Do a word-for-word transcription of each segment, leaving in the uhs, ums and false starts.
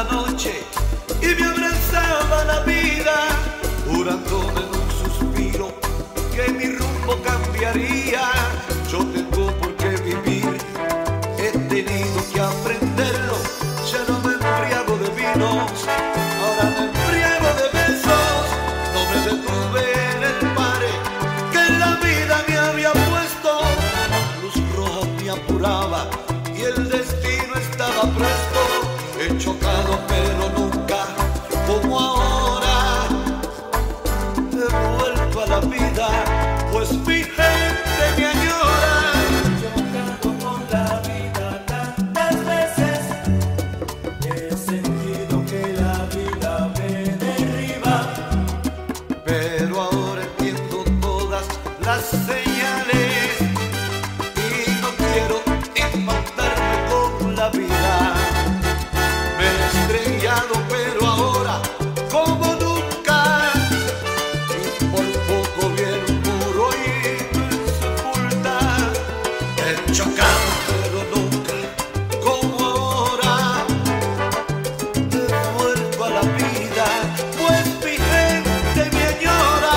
la noche y me abrazaba la vida, jurándome en un suspiro que mi rumbo cambiaría. Yo tengo por qué vivir, he tenido que aprenderlo. Ya no me embriago de vinos, ahora me embriago de besos. No me detuve en el pare que la vida me había puesto. La luz roja me apuraba y el destino estaba presto. He chocado pero nunca como ahora. He vuelto a la vida, pues mi gente me añora. He chocado con la vida tantas veces, he sentido que la vida me derriba, Pero ahora entiendo todas las señales y no quiero impactarme con la vida. Me he estrellado pero ahora como nunca, y por poco viene un muro y me sepulta. He chocado pero nunca como ahora. He vuelto a la vida, pues mi gente me añora.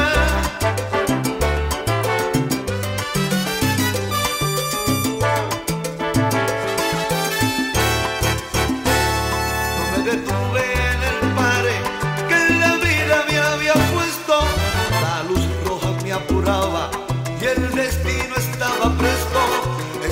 No me detuve en el pare que la vida me había puesto. La luz roja me apuraba y el destino estaba presto.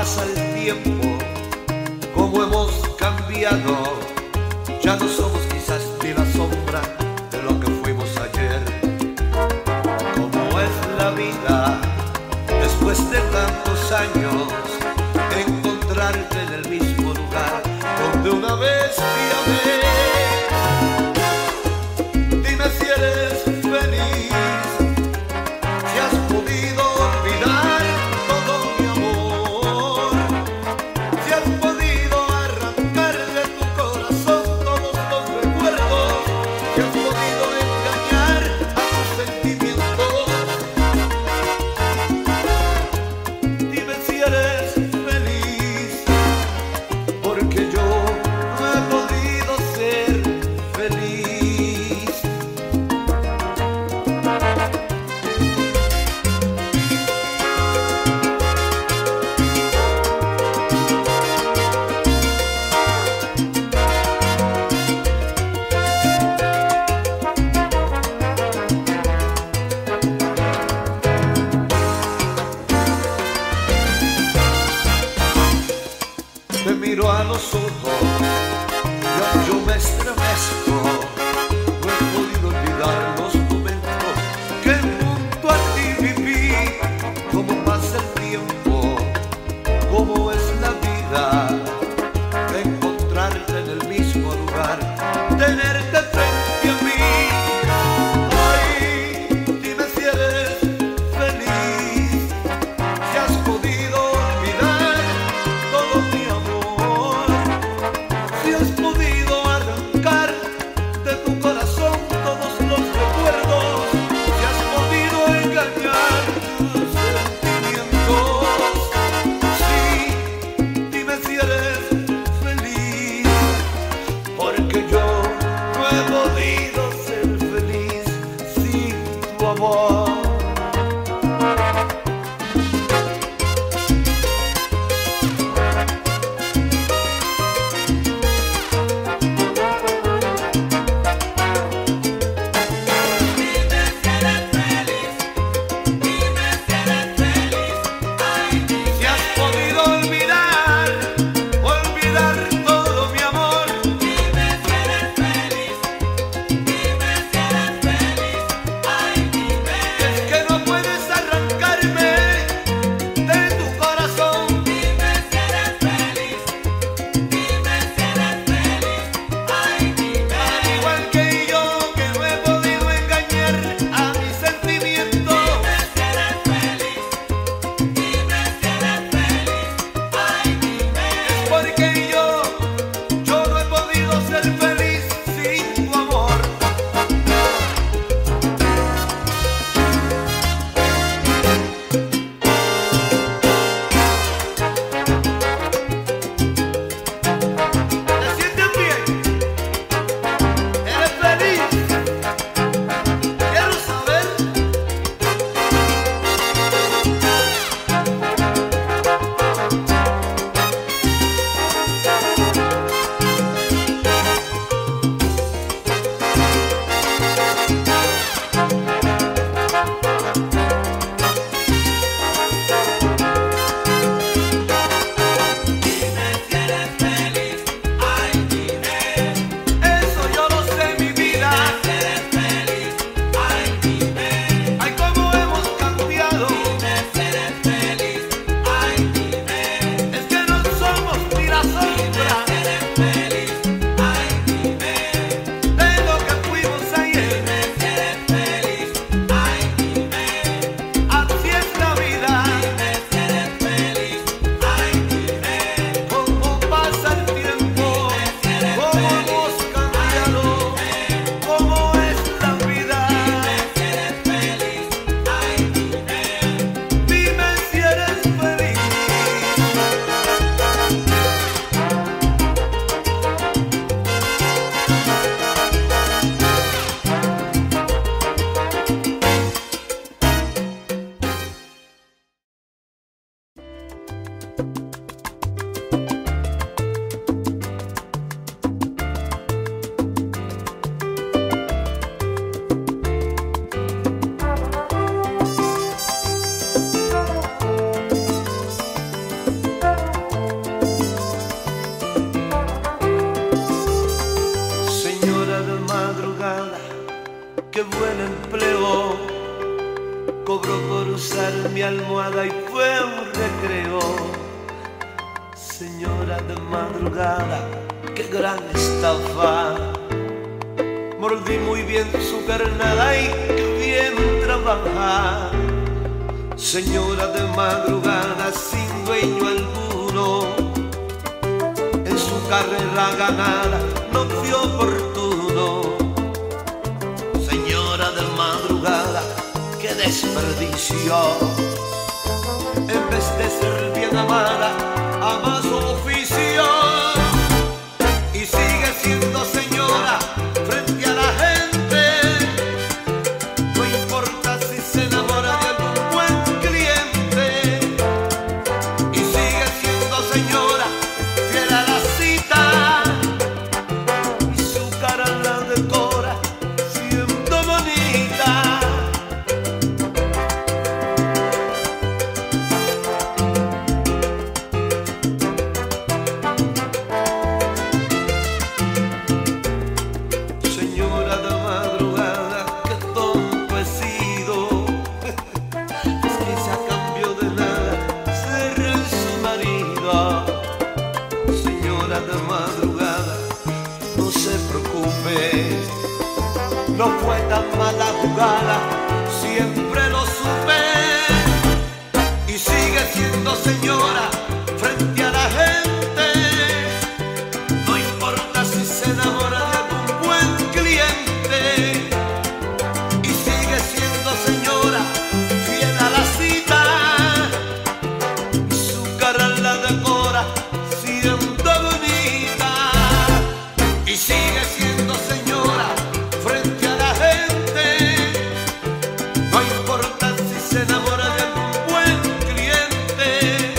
pasa el tiempo, cómo hemos cambiado, ya no somos quizás ni la sombra de lo que fuimos ayer. Cómo es la vida después de tantos años, encontrarte en el mismo lugar donde una vez te amé. Dime si eres feliz, si has podido olvidar todo mi amor, si has podido arrancar de tu corazón todos los recuerdos, si has podido engañar a tus sentimientos. Dime si eres feliz, porque yo no he podido ser feliz. Te miro a los ojos, yo, yo me estremezco. No he podido olvidar los momentos que junto a ti viví. Cómo pasa el tiempo, cómo es la vida, encontrarte en el mismo lugar, tenerte frente a mí. Ay, dime si eres feliz, si has podido olvidar todo mi amor, si has podido arrancar Señora de madrugada, qué gran estafa. Mordí muy bien su carnada y qué bien trabaja. Señora de madrugada sin dueño alguno, en su carrera ganada no fue oportuno. Señora de madrugada, qué desperdicio. En vez de ser bien amada, ama su oficio. Y sigue siendo señora frente a la gente. No importa si se enamora de algún buen cliente. Y sigue siendo señora fiel a la cita. Y su cara la decora siendo bonita. De madrugada, no se preocupe, no fue tan mala jugada, siempre lo supe. Y sigue siendo señora frente a la gente. No importa si se enamora de algún buen cliente. Y sigue siendo señora fiel a la cita. Y su cara la decora siempre. Y sigue siendo señora frente a la gente. No importa si se enamora de algún buen cliente.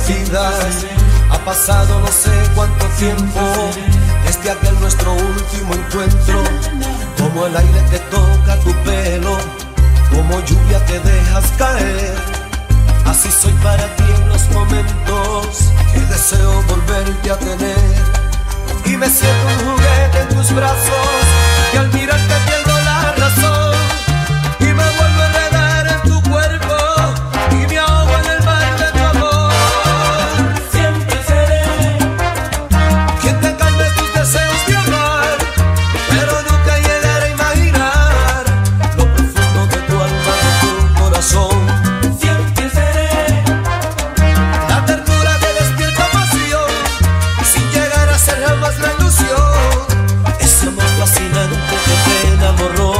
vidas. Ha pasado no sé cuánto tiempo desde aquel nuestro último encuentro. Como el aire que toca tu pelo, como lluvia que dejas caer. Así soy para ti en los momentos que deseo volverte a tener. Y me siento un juguete en tus brazos, que al mirarte pierdo la razón. Y me vuelvo a enredar en tu cuerpo, y me ahogo en el mar de tu amor. Siempre seré quien te calme tus deseos de amar, pero nunca llegaré a imaginar lo profundo de tu alma, de tu corazón. Siempre seré La ternura que despierta pasión, sin llegar a ser jamás la ilusión. Ese amor fascinante que te enamoró.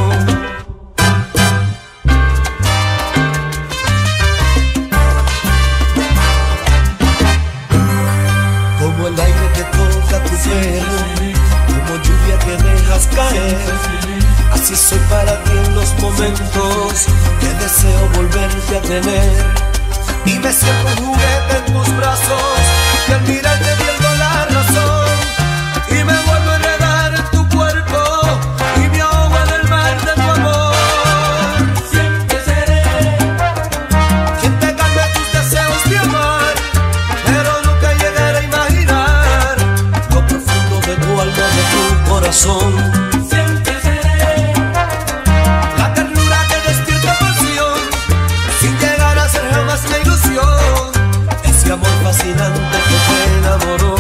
Como el aire que toca tu pelo, como lluvia que dejas caer. Así soy para ti en los momentos que deseo volverte a tener. Y me siento un juguete en tus brazos, que al mirarte pierdo la razón. Y me vuelvo a enredar en tu cuerpo, y me ahogo en el mar de tu amor. Siempre seré Quien te calme tus deseos de amar, pero nunca llegaré a imaginar lo profundo de tu alma, de tu corazón. Siempre seré La ternura que despierta pasión, sin llegar a ser jamás la ilusión. Ese amor fascinante que te enamoró.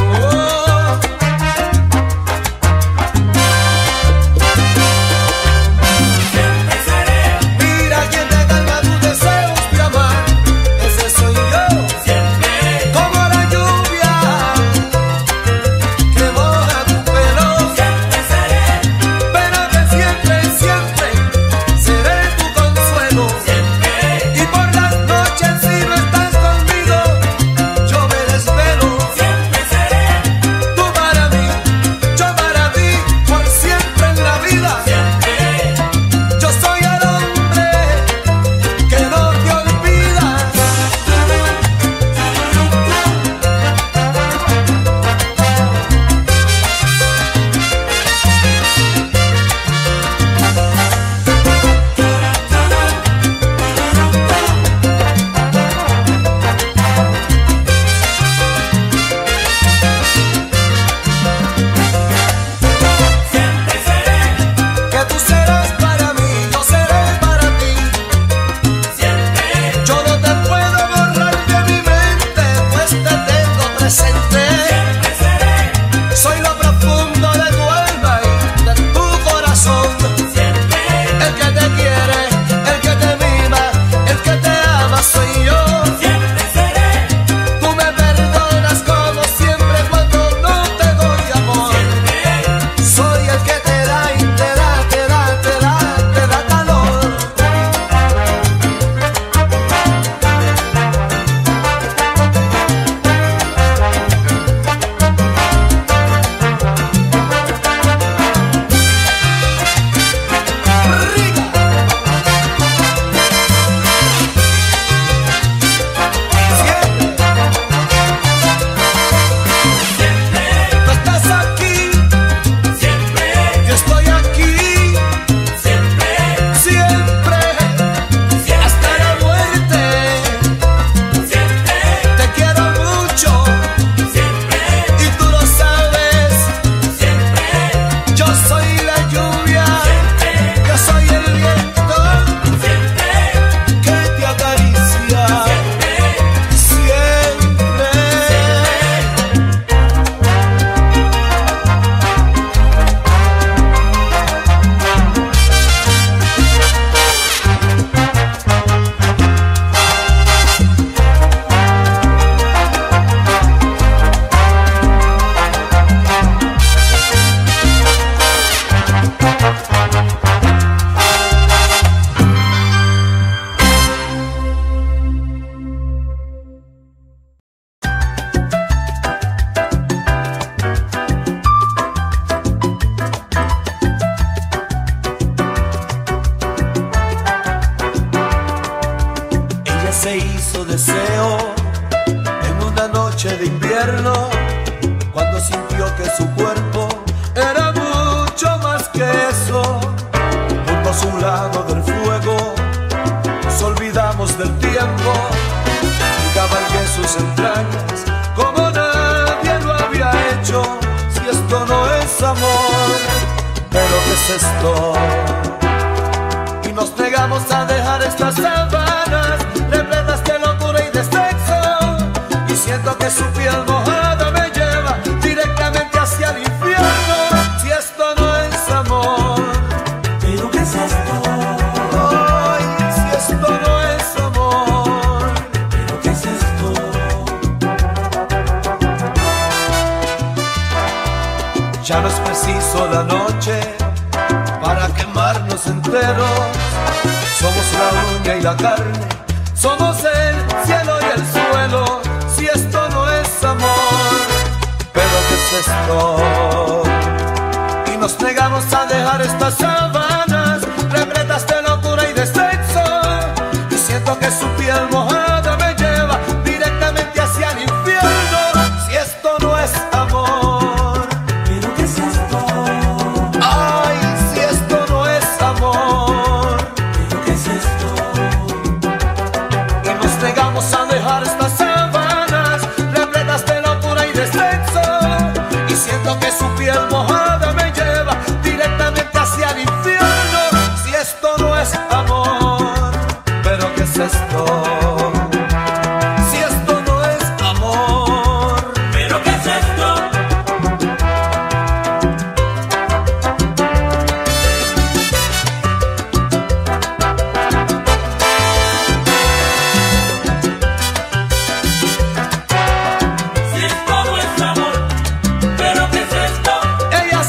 Siempre seré Mira quien te calma tus deseos de amar, ese soy yo. Siempre Como la lluvia que moja tu pelo, Siempre seré su cuerpo era mucho más que eso. Juntos a un lado del fuego nos olvidamos del tiempo y cabalgué en sus entrañas como nadie lo había hecho. Si esto no es amor, ¿pero qué es esto? Y nos negamos a dejar estas sábanas repletas de locura y de sexo, y siento que su piel mojada me lleva directamente hacia el infierno. Si esto no es amor, ¿pero qué es esto? ay, si esto no es amor, ¿Pero qué es esto? ya no es preciso la noche para quemarnos enteros. Somos la uña y la carne, somos el cielo y el suelo. Si esto no es amor, ¿pero qué es esto? Y nos negamos a dejar estas sábanas repletas de locura y de sexo, y siento que su piel mojada me lleva directamente hacia el infierno. Si esto no es amor, ¿Pero qué es esto? ay, si esto no es amor, ¿Pero qué es esto? y nos negamos a dejar estas sábanas repletas de locura y de sexo, y siento que su piel mojada me lleva directamente hacia el infierno. Si esto no es amor, ¿pero qué es esto? Si esto no es amor, ¿Pero qué es esto? Si esto no es amor, ¿pero qué es esto? ella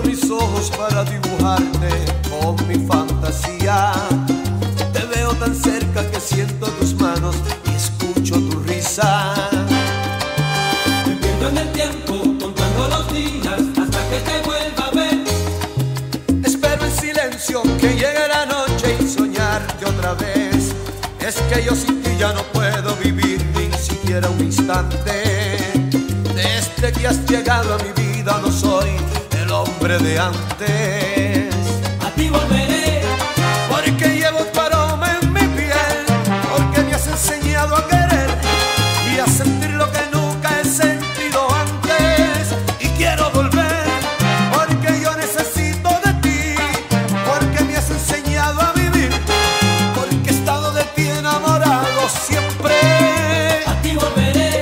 mis ojos para dibujarte con mi fantasía. Te veo tan cerca que siento tus manos y escucho tu risa. Me pierdo en el tiempo contando los días hasta que te vuelva a ver. Espero en silencio que llegue la noche y soñarte otra vez. Es que yo sin ti ya no puedo vivir ni siquiera un instante. Desde que has llegado a mi vida no soy el hombre de antes. A ti volveré, porque llevo tu aroma en mi piel, porque me has enseñado a querer y a sentir lo que nunca he sentido antes. Y quiero volver, porque yo necesito de ti, porque me has enseñado a vivir, porque he estado de ti enamorado siempre. a ti volveré.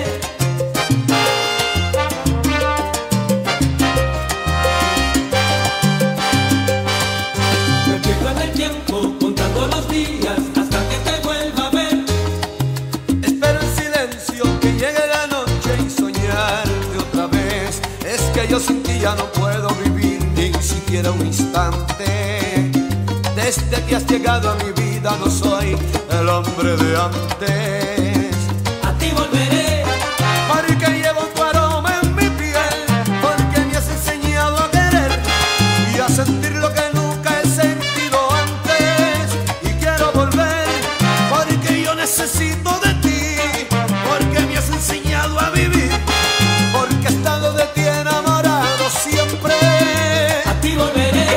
Me pierdo en el tiempo contando los días hasta que te vuelva a ver. Espero en silencio que llegue la noche y soñarte otra vez. Es que yo sin ti ya no puedo vivir ni siquiera un instante. Desde que has llegado a mi vida no soy el hombre de antes. A ti volveré, Porque llevo tu aroma en mi piel, porque me has enseñado a querer y a sentir lo que nunca he sentido antes. Y quiero volver, porque yo necesito de ti, porque me has enseñado a vivir, porque he estado de ti enamorado siempre. a ti volveré.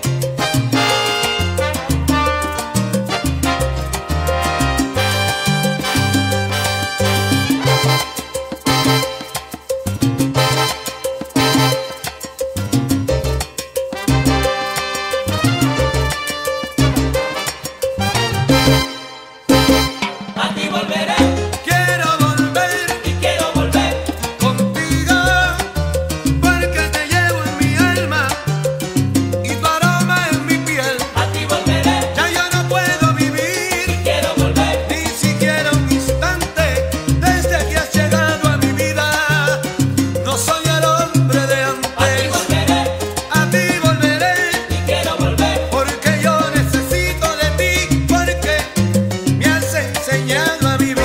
A ti volveré Quiero volver y quiero volver. contigo, porque te llevo en mi alma y tu aroma en mi piel. A ti volveré Ya yo no puedo vivir y quiero volver. ni siquiera un instante desde que has llegado a mi vida. No soy el hombre de A ti antes. volveré A ti volveré, y quiero volver. porque yo necesito de ti, porque me has enseñado a vivir.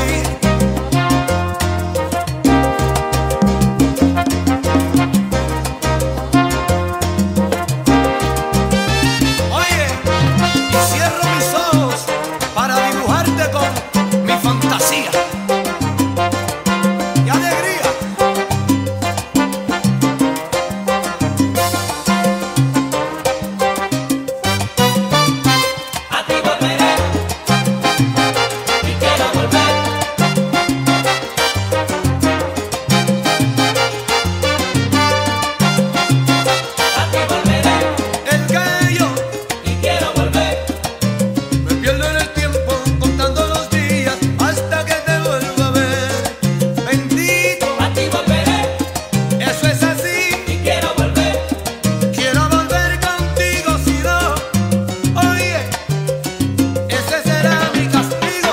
Oye, y cierro mis ojos para dibujarte con mi fantasía. ¡Qué alegría! A ti volveré y quiero volver. A ti volveré El gallo, y quiero volver. me pierdo en el tiempo contando los días hasta que te vuelva a ver. Bendito, A ti volveré eso es así. y quiero volver. Quiero volver contigo, si no, oye, ese será mi castigo.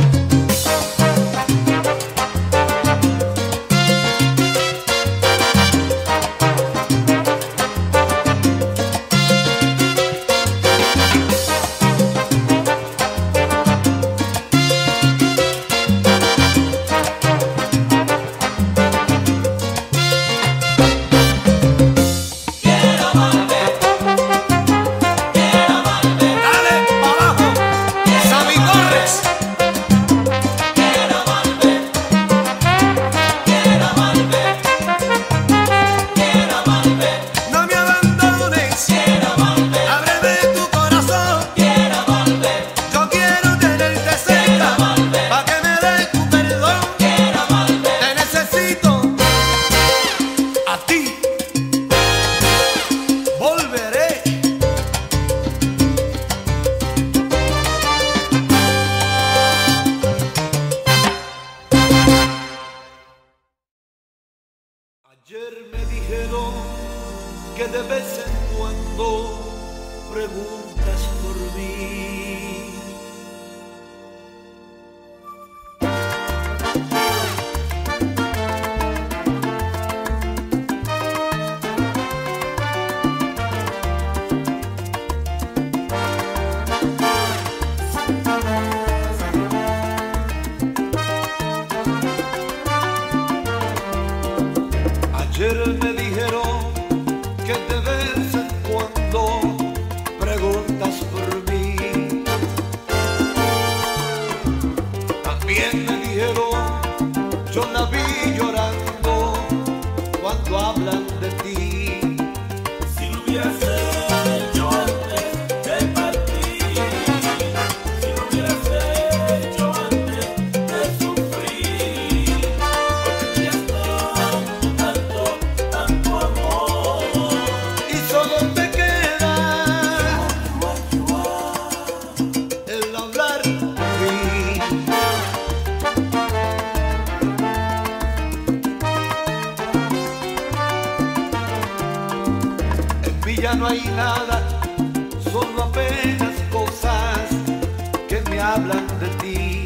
Quiero volver. Quiero volver. Dale pa' abajo, Sammy Torres. Quiero volver. Quiero volver. Quiero volver. No me abandones, Quiero volver. ábreme tu corazón. Quiero volver. Yo quiero tenerte cerca, pa' que me des tu perdón. Quiero volver. Te necesito a ti. Volveré. Ayer me dijeron que de vez en cuando preguntas por mí. solo te queda el hablar de mí. En mí ya no hay nada, solo apenas cosas que me hablan de ti.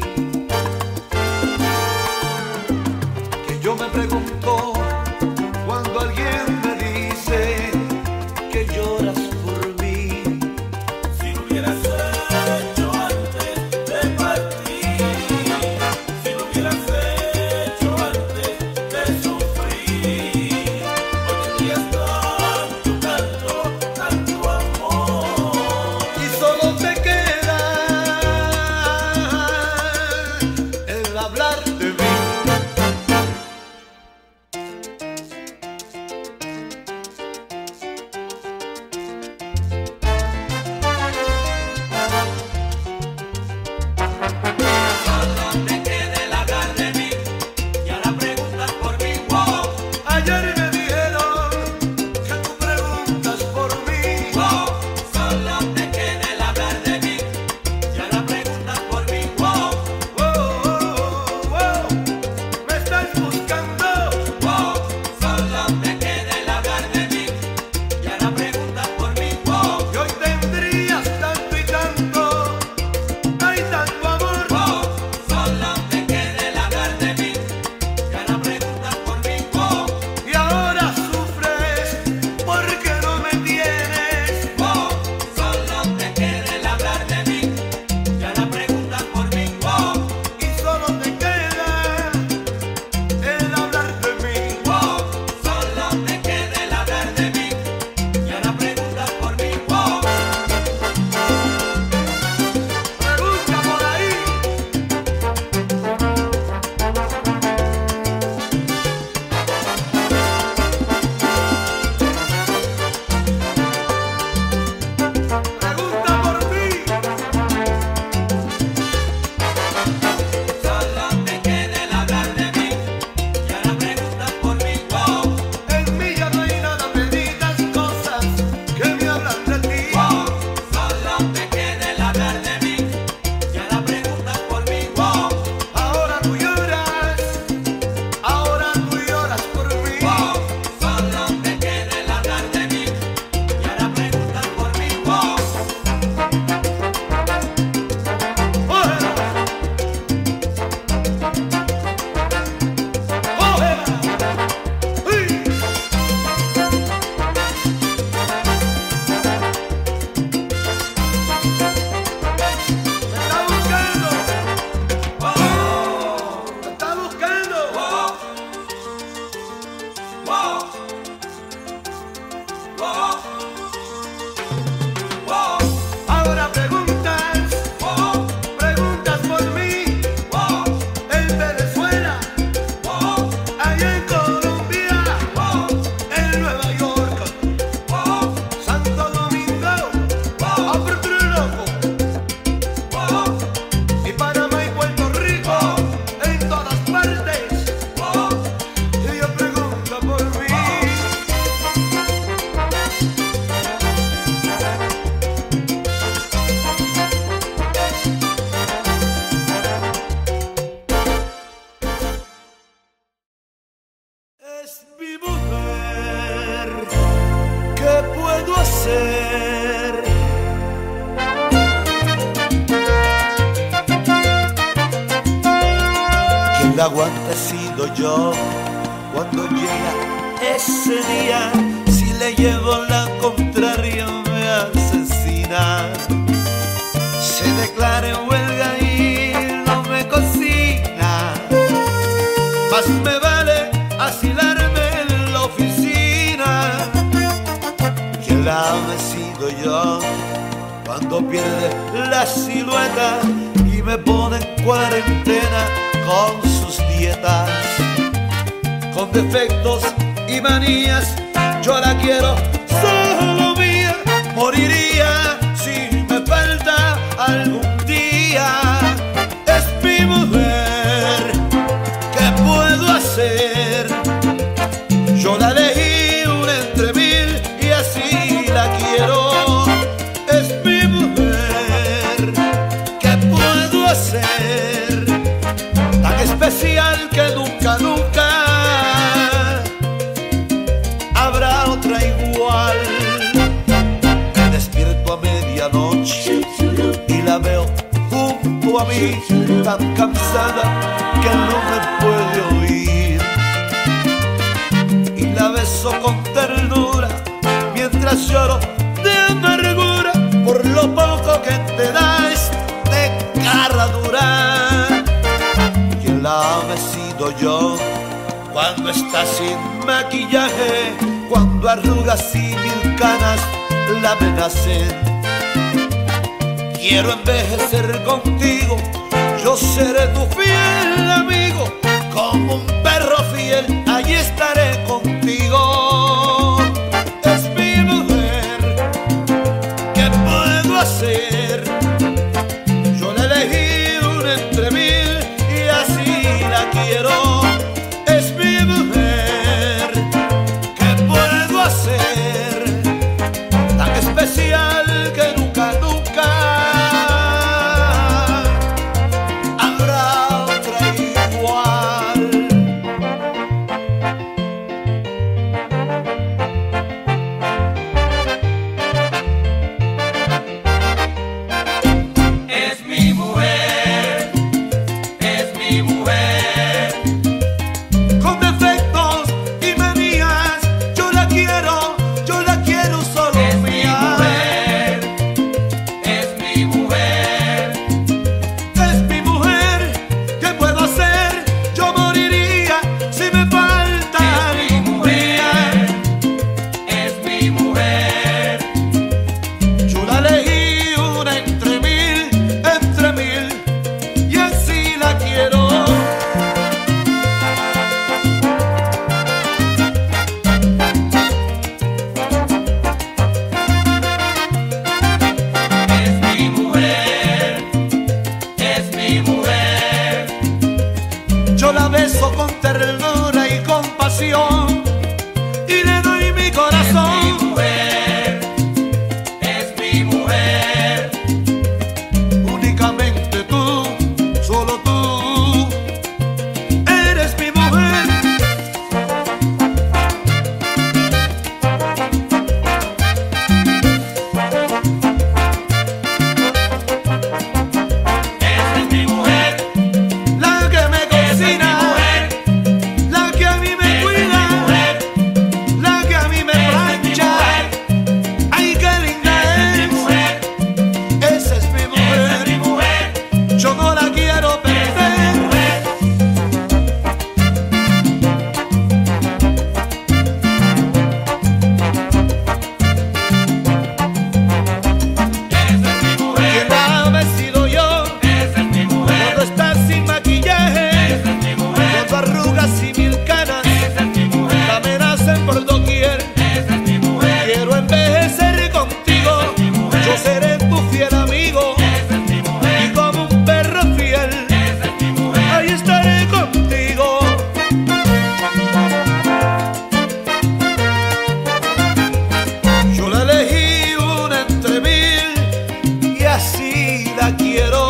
Que yo me pregunto cuando alguien me dice que lloras por mí. Si lo hubieras hecho antes de partir, si lo hubieras hecho antes de sufrir, hoy tendrías tanto, tanto, tanto amor. Y solo te queda el hablar de mí. Solo te queda el hablar de mí y ahora preguntas por mí. Wow, Ayer me dijeron que tú preguntas por mí. wow. Solo te queda el hablar de mí y ahora preguntas por mí. Wow, Oh, oh, oh, me estás buscando. wow. Solo te queda el hablar de mí y ahora preguntas por mí. Wow, Y hoy tendrías tanto y tanto, hay tanto amor. wow. Solo te queda el hablar de mí y ahora preguntas por mí. Wow, Y ahora sufres porque no me tienes. wow. Solo te queda el hablar de mí y ahora preguntas por mí. Wow, Y solo te queda el hablar de mí. wow. Solo te queda el hablar de mí y ahora preguntas por mí. Wow, Pregunta por ahí. Pregunta por mí. solo te queda el hablar de mí y ahora preguntas por mí. Wow, En mí ya no hay nada, benditas cosas que me hablan de ti. wow. Solo te queda el hablar de mí y ahora preguntas por mí. Wow, Ahora tú lloras, ahora tú lloras por mí. wow. Solo te queda el hablar de mí y ahora preguntas por mí. Wow, Cógela, cógela. ¡Uy! Me está buscando, wow, me está buscando. wow, wow, wow, wow, Ahora preguntas, wow, preguntas por mí. wow, En Venezuela, wow, allá en Colombia, wow, en Nueva York, wow, Santo Domingo, wow, Aperturoco, wow, y Panamá y Puerto Rico, en todas partes. wow. Ella pregunta por mí. Es mi mujer, ¿qué puedo hacer? Quien la aguanta he sido yo. Cuando llega ese día, si le llevo la contraria me asesina. Se declara en huelga y no me cocina. Más me vale asilarme en la oficina. Quien la ame he sido yo. Cuando pierde la silueta y me pone en cuarentena con sus dietas, con defectos y manías, yo la quiero solo mía. Moriría si me falta algún día. Es mi mujer, ¿qué puedo hacer? Yo la elegí una entre mil y así a mí, tan cansada que no me puede oír. Y la beso con ternura mientras lloro de amargura por lo poco que te da este cara dura. Quien la ama he sido yo cuando está sin maquillaje, cuando arrugas y mil canas la amenacen. Quiero envejecer contigo, yo seré tu fiel amigo, como un perro fiel, allí estaré contigo. Es mi mujer, ¿qué puedo hacer? Yo la elegí una entre mil y así la quiero. Es mi mujer, ¿qué puedo hacer? Tan especial que nunca, nunca habrá otra igual. Es mi mujer, es mi mujer. Con defectos y manías, yo la quiero, yo la quiero solo Es mi mía. mujer, es mi mujer. Es mi mujer, ¿qué puedo hacer? Yo moriría si me falta Es mi algún día. mujer, es mi mujer. Yo la elegí una entre mil, entre mil, y así la quiero. Es mi mujer, es mi mujer. Yo la beso con ternura y compasión y le doy mi Es mi corazón. mujer, es mi mujer. Únicamente tú, solo tú, eres mi mujer. Esa es mi mujer, La que me esa es mi cocina, mujer. la que a mí me Esa es mi cuida, mujer, la que a mí me esa es mi plancha. mujer. Ay, qué linda Esa es mi es. mujer, Esa es mi esa es mi mujer. mujer. Yo no la quiero Esa es mi perder. mujer. Esa es mi Quien mujer, la ama he sido yo esa es mi mujer. cuando estás sin maquillaje, Esa es mi mujer, cuando arrugas y mil canas esa es mi la mujer. amenazan por doquier. Esa es mi mujer, Quiero envejecer contigo, yo seré tu fiel amigo, esa es mi y mujer. como un perro fiel, Esa es mi mujer. ahí estaré contigo. Yo la elegí una entre mil y así la quiero.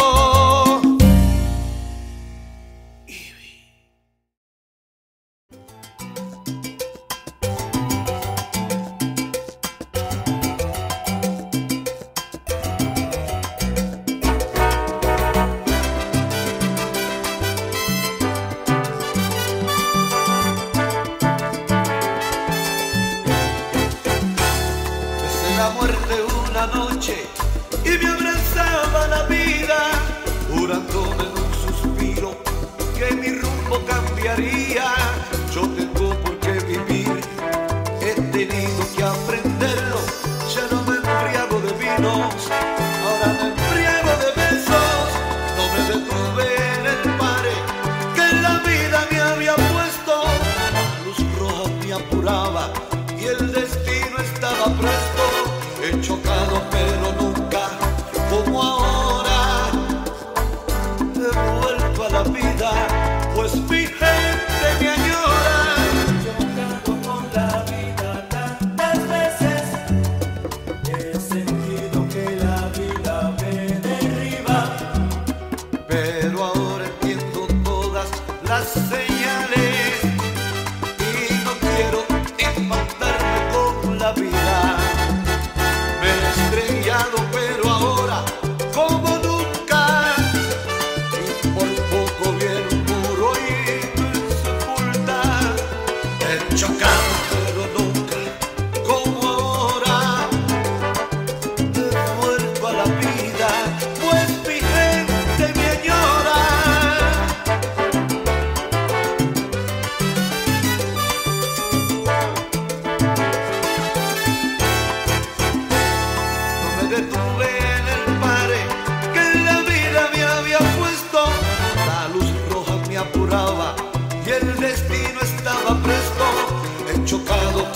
Besé la muerte una noche y me abrazaba la vida, jurándome en un suspiro que mi rumbo cambiaría. Yo tengo por qué vivir, he tenido que aprenderlo. Ya no me embriago de vinos, ahora me embriago de besos. No me detuve en el pare que la vida me había puesto. La luz roja me apuraba y el destino estaba presto. He chocado pero nunca como ahora. He vuelto a la vida, pues mi gente me añora. Chocado con la vida tantas veces, he sentido que la vida me derriba. Pero ahora entiendo todas las señales y no quiero empatarme con la vida. Me he estrellado, pero ahora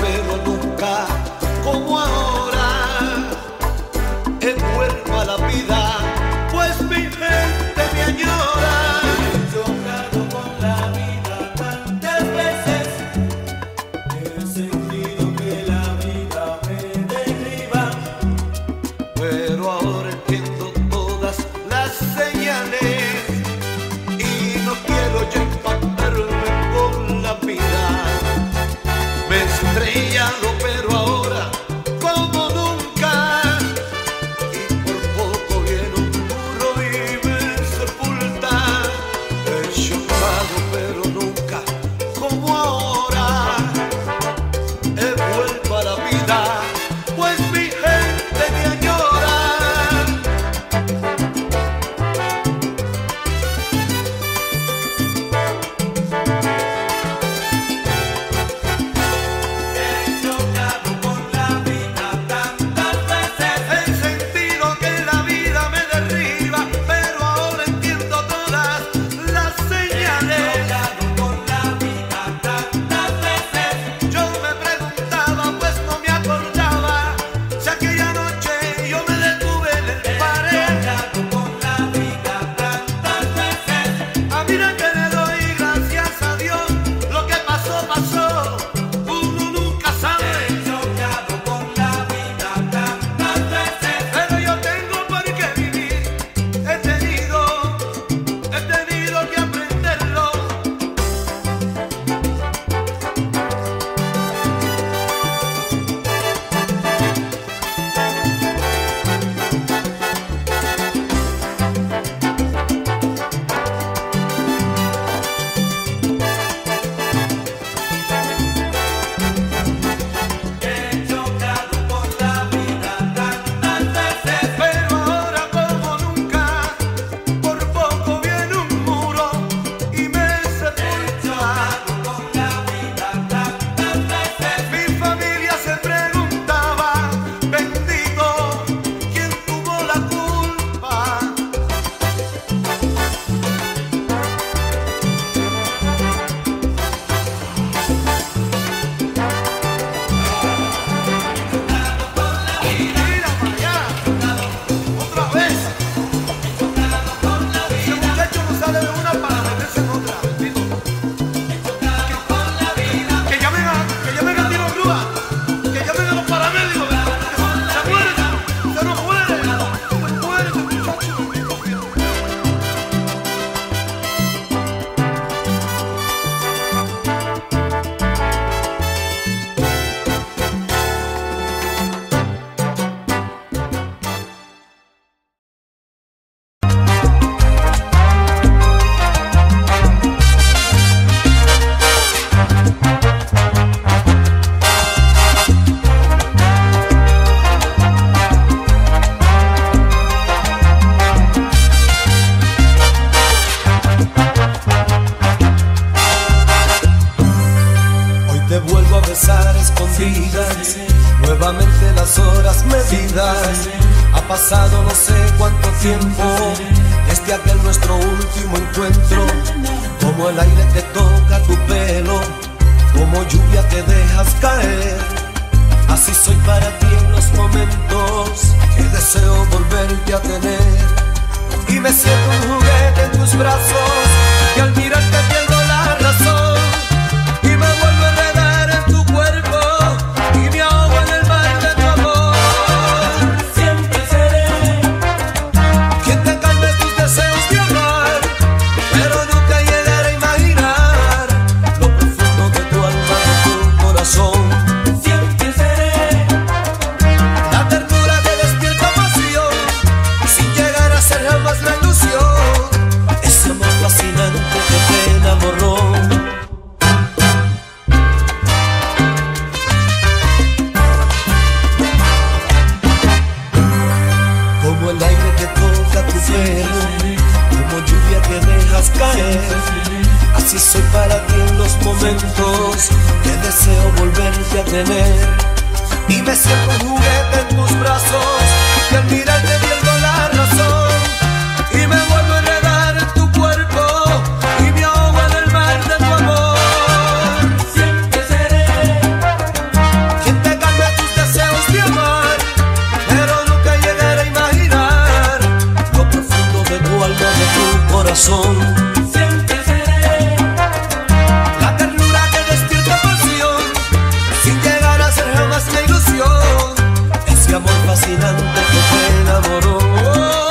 pero nunca como ahora. He vuelto a la vida, pues mi gente me añora. He chocado con la vida tantas veces, he sentido que la vida me derriba, Pero ahora entiendo todas las señales y no quiero ya impactarme con la vida. Me he estrellado, pero ahora como nunca, y por poco viene un muro y me sepulta. He chocado, pero nunca como ahora. He vuelto a la vida, pues mi gente me añora. he chocado con la vida tantas veces, He sentido que la vida me derriba, pero ahora entiendo todas las he señales. chocado con la vida tantas veces, Yo me preguntaba, pues no me acordaba, si aquella noche yo me detuve en el he pared. chocado con la vida tantas veces, A mira que le doy gracias a Dios, lo que pasó, pasó, uno nunca sabe. he chocado con la vida tantas veces, Pero yo tengo por qué vivir, he tenido, he tenido que aprenderlo. he chocado con la vida tantas veces, Pero ahora como nunca, por poco viene un muro y me he sepulta. chocado con la vida tantas veces, Mi familia se preguntaba, bendito, ¿quién tuvo la culpa? Mira para allá, otra vez. Ese muchacho no sale de una para meterse en otra, bendito. Que llamen a, que llamen a tiro grúa, que llamen a los paramédicos. Se muere, se nos muere, se muere ese muchacho, bendito Dios. Hoy te vuelvo a besar a escondidas, nuevamente las horas medidas. Ha pasado no sé cuánto tiempo desde aquel nuestro último encuentro. Como el aire que toca tu pelo, como lluvia que dejas caer. Así soy para ti en los momentos que deseo volverte a tener. Y me siento un juguete en tus brazos, que al mirarte pierdo la razón. Y me vuelvo a enredar en tu cuerpo, y me ahogo en el mar de tu amor. siempre seré Quien te calme tus deseos de amar, pero nunca llegaré a imaginar lo profundo de tu alma, de tu corazón. siempre seré La ternura que despierta pasión, sin llegar a ser jamás la ilusión. Ese amor fascinante que te enamoró. Como el aire que toca tu pelo, como lluvia que dejas caer. Así soy para ti en los momentos que deseo volverte a tener. Y me siento un juguete en tus brazos, que al mirarte pierdo la razón. Y me vuelvo a enredar en tu cuerpo, y me ahogo en el mar de tu amor. siempre seré fascinante que te enamoró.